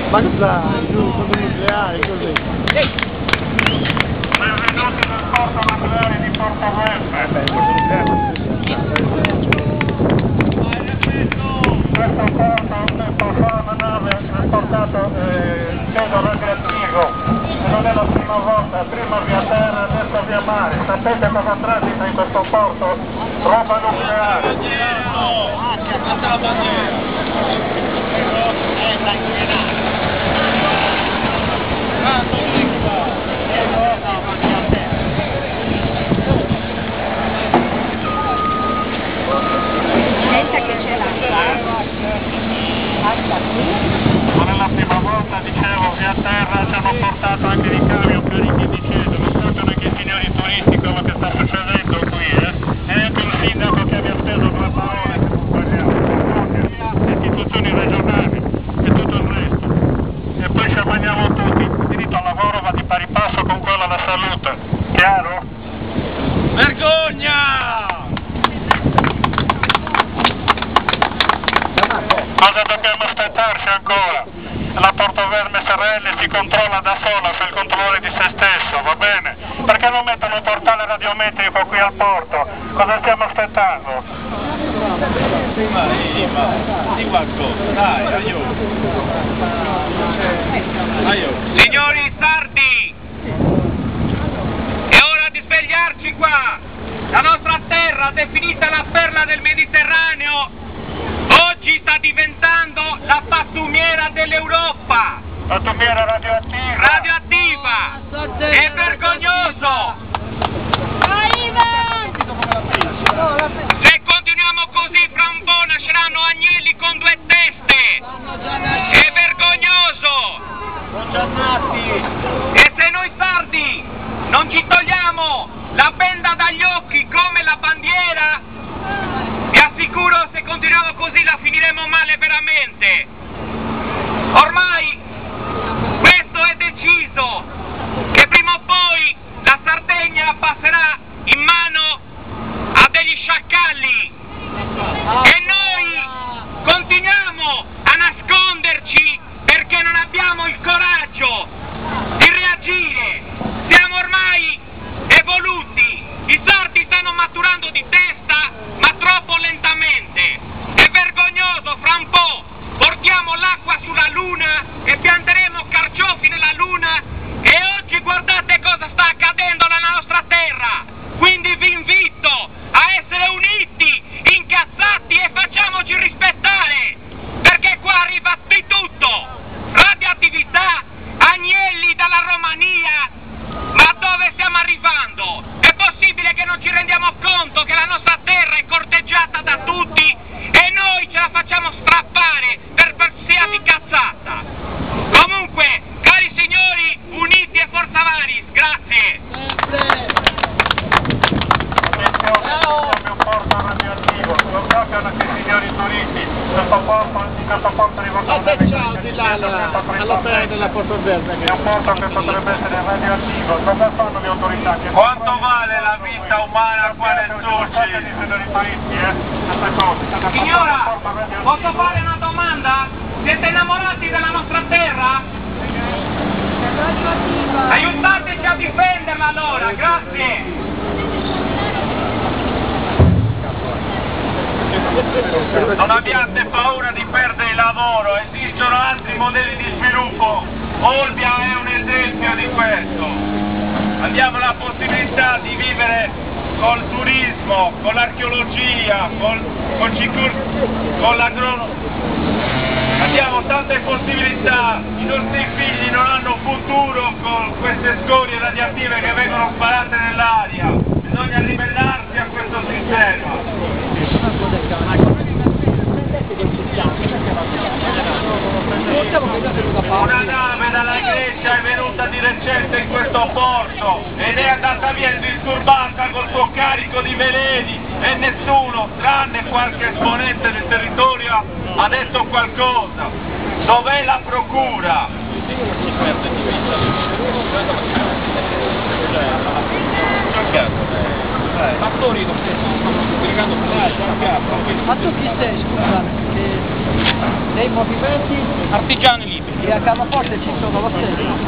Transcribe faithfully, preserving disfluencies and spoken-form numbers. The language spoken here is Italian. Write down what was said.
Mazza, giù, fondo nucleare, così. Benvenuti nel porto nucleare di Portovesme. Beh, il porto nucleare. Questo porto tempo fa una nave ha portato eh, cielo radioattivo e non è la prima volta, prima via terra, adesso via mare. Sapete cosa transita in questo porto? Roba nucleare. Ah, si è fatta la bandiera. Eh, sta inquinando. Pensa che c'è l'acqua. Acqua qui. Non è la prima volta, dicevo, via terra ci hanno portato anche di camion carichi di cielo. Non sappiano neanche i signori turisti quello che sta succedendo qui, eh? E anche il sindaco che vi ha speso due parole che non parliamo. Le istituzioni regionali e tutto il resto. E poi ci ammaniamo tutti. Il diritto al lavoro va di pari passo con quello alla salute. Chiaro? Vergogna! Cosa dobbiamo aspettarci ancora? La Portovesme S R L si controlla da sola, fa il controllore di se stesso, va bene? Perché non mettono un portale radiometrico qui al porto? Cosa stiamo aspettando? Ma, ma, di qualcosa, dai, aiuto. Aiuto. Signori sardi, è ora di svegliarci qua! La nostra terra, definita la perla del Mediterraneo, oggi sta diventando la pattumiera dell'Europa! Pattumiera radioattiva! Radioattiva! È vergognoso! Se continuiamo così, fra un po' nasceranno agnelli con due teste! È vergognoso! E se noi sardi non ci togliamo la benda dagli occhi come la bandiera, vi assicuro, se continuiamo così la finiremo male veramente. Ormai questo è deciso, che prima o poi la Sardegna passerà in mano a degli sciacalli e noi continuiamo a nasconderci perché non abbiamo il coraggio di reagire. Siamo ormai evoluti, i sardi stanno maturando di testa, ma troppo lentamente. È vergognoso, fra un po' portiamo l'acqua sulla luna e pianteremo carciofi nella luna, e oggi guardate cosa sta accadendo nella nostra terra. Quindi vi invito a essere uniti, incazzati, e facciamoci rispettare, perché qua arriva di tutto: radioattività, agnelli dalla Romania. Ma dove stiamo arrivando? È possibile che non ci rendiamo conto che la nostra terra è corteggiata da tutti e noi ce la facciamo strappare per qualsiasi cazzata? Comunque, cari signori, uniti e forza varis, grazie! Attenzione, un porto radioattivo, lo sappiano anche i signori turisti. Questo porto, questo porto di Fate ciao di là all'opera della Portovesme. È un porto che potrebbe essere radioattivo. Cosa fanno le autorità? Che Quanto vale la vita umana qua nel Suci? Signora, posso fare una domanda? Siete innamorati della nostra terra? Aiutateci a difenderla allora, grazie! Non abbiate paura di perdere il lavoro, esistono altri modelli di sviluppo. Olbia è un esempio di questo. Abbiamo la possibilità di vivere col turismo, con l'archeologia, col, col cicur, con l'agronomia. Abbiamo tante possibilità, i nostri figli non hanno futuro con queste scorie radioattive che vengono sparate nell'aria. Bisogna ribellarsi a questo sistema. Una nave dalla Grecia è venuta di recente in questo porto ed è andata via indisturbata col suo carico di veleni e nessuno, tranne qualche esponente del territorio, ha detto qualcosa. Dov'è la procura? Fattori non stanno spiegando Ma tu chi sei, scusa? Eh, dei movimenti artigiani liberi. e a Capoforte ci sono lo stesso?